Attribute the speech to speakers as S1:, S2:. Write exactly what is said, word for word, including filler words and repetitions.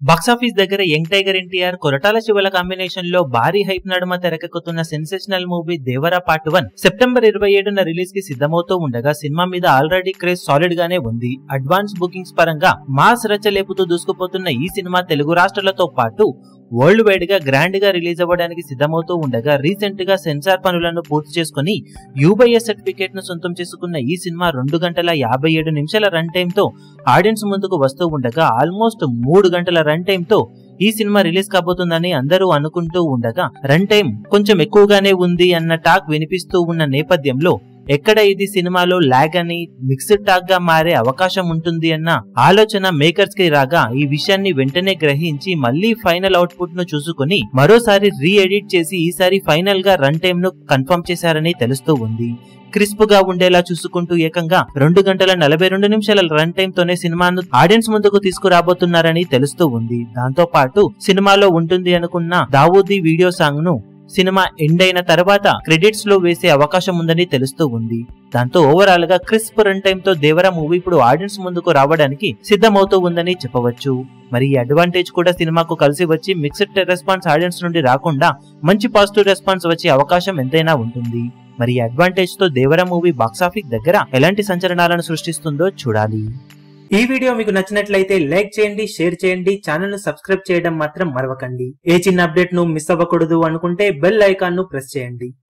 S1: Box office దగ్గర young tiger NTR Koratala శివల combination లో భారీ హైప్ నడుమ తెరకెక్కుతున్న sensational movie Devara part one September ఇరవై ఏడున రిలీజ్ కి సిద్ధమవుతూ ఉండగా సినిమా మీద ఆల్రెడీ క్రేజ్ సాలిడ్ గానే ఉంది. అడ్వాన్స్ బుకింగ్స్ పరంగా మాస్ రచ్చలేపుతూ దూసుకుపోతున్న ఈ సినిమా తెలుగు రాష్ట్రాలతో పాటు వరల్డ్ వైడ్ గా గ్రాండ్ గా రిలీజ్ అవ్వడానికి సిద్ధమవుతూ ఉండగా రీసెంట్ గా సెన్సార్ పనులను పూర్తి చేసుకుని యూబీఎస్ సర్టిఫికేట్ ను సొంతం చేసుకున్న ఈ సినిమా రెండు గంటల యాభై ఏడు నిమిషాల రన్ టైమ్ తో ఆడియన్స్ ముందుకు వస్తూ ఉండగా ఆల్మోస్ట్ మూడు గంటల రన్ టైమ్ తో ఈ సినిమా రిలీజ్ కాబోతుందని అందరూ అనుకుంటూ ఉండగా రన్ టైం కొంచెం ఎక్కువగానే ఉంది అన్న టాక్ వినిపిస్తూ ఉన్న నేపథ్యంలో ఎక్కడ ఇది సినిమాలో లాగ్ అని మిక్స్డ్ టాక్ గా మారే అవకాశం ఉంటుంది అన్న ఆలోచన మేకర్స్ కి రాగా ఈ విషయాన్ని వెంటనే గ్రహించి మళ్లీ ఫైనల్ అవుట్పుట్ ను చూసుకుని మరోసారి రీ ఎడిట్ చేసి ఈసారి ఫైనల్ గా రన్ టైమ్ ను కన్ఫర్మ్ చేశారని తెలుస్తూ ఉంది. క్రిస్ప్ గా ఉండేలా చూసుకుంటూ ఏకంగా రెండు గంటల నలభై రెండు నిమిషాల రన్ టైమ్ తోనే సినిమాను ఆడియన్స్ ముందుకు తీసుకురాబోతున్నారని తెలుస్తూ ఉంది. దాంతో పాటు సినిమాలో ఉంటుంది అనుకున్న దావూదీ వీడియో సాంగ్ ను సినిమా ఎండ్ అయిన తర్వాత క్రెడిట్స్ లో వేసే అవకాశం ఉందని తెలుస్తూ ఉంది. దాంతో ఓవరాల్ గా క్రిస్ప్ రన్ టైమ్ తో దేవరా మూవీ ఇప్పుడు ఆడియన్స్ ముందుకు రావడానికి సిద్ధమవుతూ ఉందని చెప్పవచ్చు. మరి ఈ అడ్వాంటేజ్ కూడా సినిమాకు కలిసి వచ్చి మిక్స్డ్ రెస్పాన్స్ ఆడియన్స్ నుండి రాకుండా మంచి పాజిటివ్ రెస్పాన్స్ వచ్చే అవకాశం ఎంతైనా ఉంటుంది. మరి ఈ అడ్వాంటేజ్ తో దేవరా మూవీ బాక్సాఫీస్ దగ్గర ఎలాంటి సంచలనాలను సృష్టిస్తుందో చూడాలి. ఈ వీడియో మీకు నచ్చినట్లయితే లైక్ చేయండి, షేర్ చేయండి, ఛానల్ ను సబ్స్క్రైబ్ చేయడం మాత్రం మరవకండి. ఏ చిన్న అప్డేట్ ను మిస్ అవ్వకూడదు అనుకుంటే బెల్ ఐకాన్ ను ప్రెస్ చేయండి.